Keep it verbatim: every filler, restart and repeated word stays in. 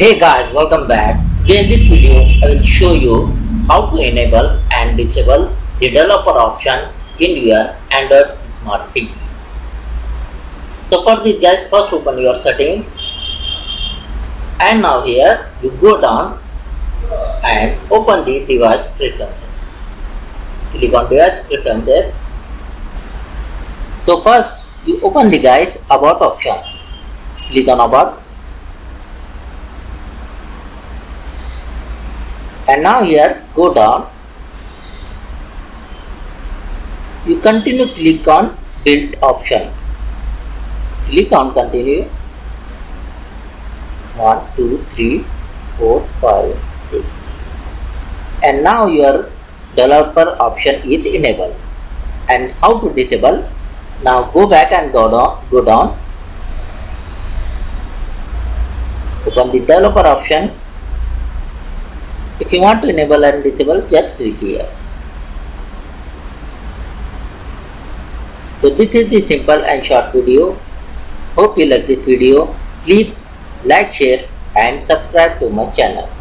Hey guys, welcome back. Today in this video, I will show you how to enable and disable the developer option in your Android Smart T V. So for this guys, first open your settings and now here you go down and open the device preferences. Click on device preferences. So first you open the guys about option. Click on about. And now here go down, you continue click on build option, click on continue, one, two, three, four, five, six, and now your developer option is enabled. And how to disable? Now go back and go down, go down, open the developer option. If you want to enable and disable, just click here. So this is the simple and short video. Hope you like this video. Please like, share and subscribe to my channel.